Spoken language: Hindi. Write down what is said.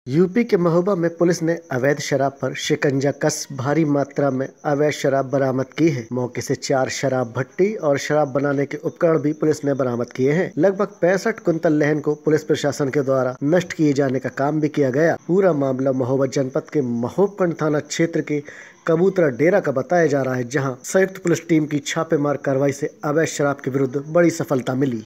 यूपी के महोबा में पुलिस ने अवैध शराब पर शिकंजा कस भारी मात्रा में अवैध शराब बरामद की है। मौके से 4 शराब भट्टी और शराब बनाने के उपकरण भी पुलिस ने बरामद किए हैं। लगभग 65 कुंतल लहन को पुलिस प्रशासन के द्वारा नष्ट किए जाने का काम भी किया गया। पूरा मामला महोबा जनपद के महोबखंड थाना क्षेत्र के कबूतरा डेरा का बताया जा रहा है, जहाँ संयुक्त पुलिस टीम की छापेमार कार्रवाई से अवैध शराब के विरुद्ध बड़ी सफलता मिली।